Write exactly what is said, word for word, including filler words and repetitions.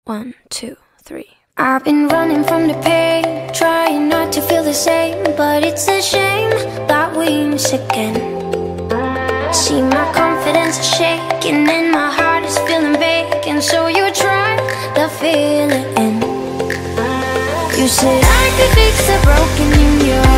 One, two, three. I've been running from the pain, trying not to feel the same, but it's a shame that we miss again. See, my confidence is shaking and my heart is feeling vacant, so you try to fill it in. You said I could fix the broken in your